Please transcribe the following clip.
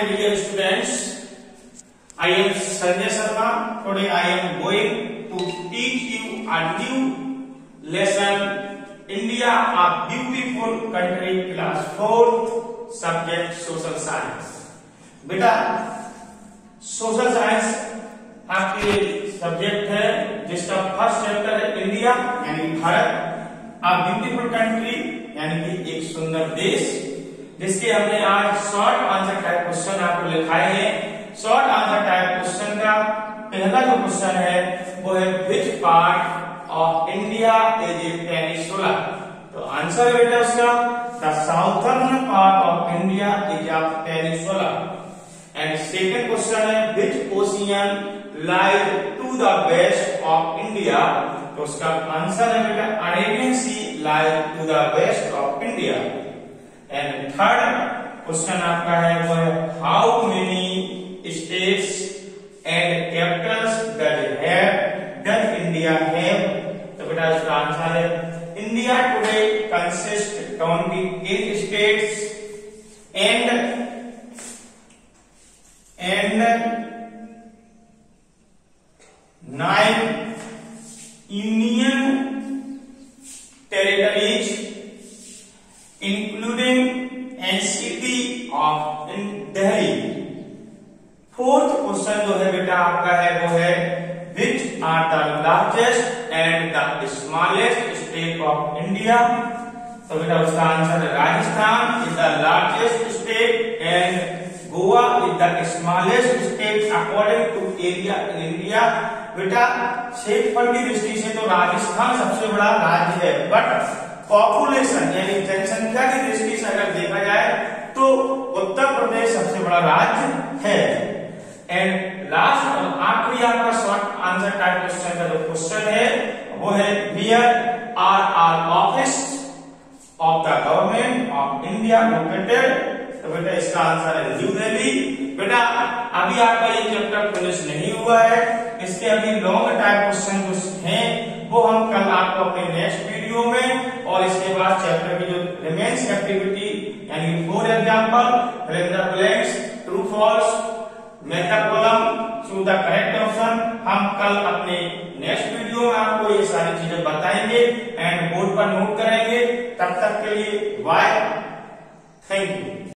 dear students, I am Sanjay Sharma. Today I am going to teach you a new lesson. India, a beautiful country, class 4, subject social science. बेटा social science आपके subject है जिसका first chapter है India यानी Bharat, a beautiful country यानी कि एक सुंदर देश, जिसके हमने आज शॉर्ट आंसर टाइप क्वेश्चन आपको लिखाए हैं। शॉर्ट आंसर टाइप क्वेश्चन का पहला जो क्वेश्चन है वो है which part of India is a peninsula. तो आंसर है बेटा उसका the southern part of India is a peninsula. And second question है which ocean lies to the west of India. तो उसका आंसर है बेटा Arabian sea lies to the west of India. And third question आपका है वो है how many states and capitals does India have. तो बेटा इसका आंसर है India today consist 28 states and 9 union territories including NCT of Delhi। Fourth question जो है बेटा आपका है वो है which are the largest and the smallest state of India। तो बेटा उसका आंसर है Rajasthan is the largest state and Goa is the smallest state according to area in India। बेटा क्षेत्रफल की दृष्टि से तो राजस्थान सबसे बड़ा राज्य है, बट पॉपुलेशन यानी जनसंख्या की दृष्टि से अगर देखा जाए तो उत्तर प्रदेश सबसे बड़ा राज्य है। एंड लास्ट और आखिरी आपका शॉर्ट आंसर टाइप क्वेश्चन का जो क्वेश्चन है वो है where are office of the government of India located. तो बेटा इसका आंसर है न्यू दिल्ली। बेटा अभी आपका ये चैप्टर फिनिश नहीं हुआ है, इसके अभी लॉन्ग टाइप क्वेश्चन जो हैं वो हम कल आपको अपने नेक्स्ट वीडियो में, और इसके बाद चैप्टर की जो रिमेन्स एक्टिविटी यानी 4 example, fill in the blanks, true false, make the column, choose the correct option, हम कल अपने नेक्स्ट वीडियो में आपको ये सारी चीजें बताएंगे एंड बोर्ड पर नोट करेंगे। तब तक के लिए बाय, थैंक यू।